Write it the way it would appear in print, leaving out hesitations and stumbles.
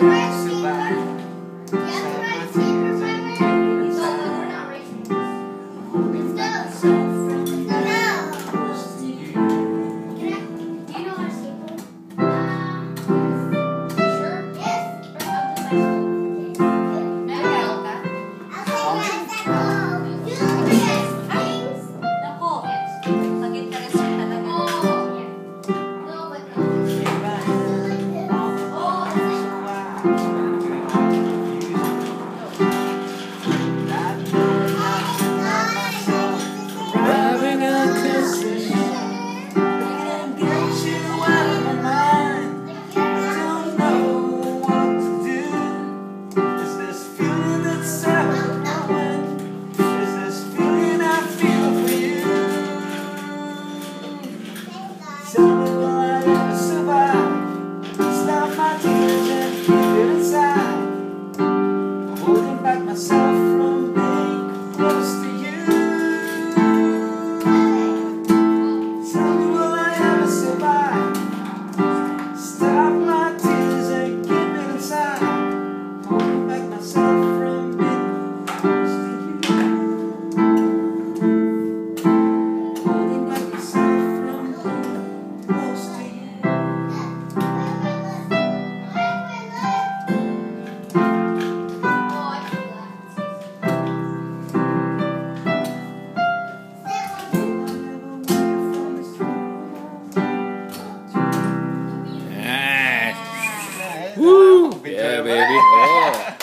Tell me, will I ever survive? Stop my tears and keep it inside. Holding back myself from being close to you. Tell me, will I ever survive? Stop my tears and keep it inside. Holding back myself from being close to you. Holding back myself from being close to you. Woo! Yeah, baby. Oh.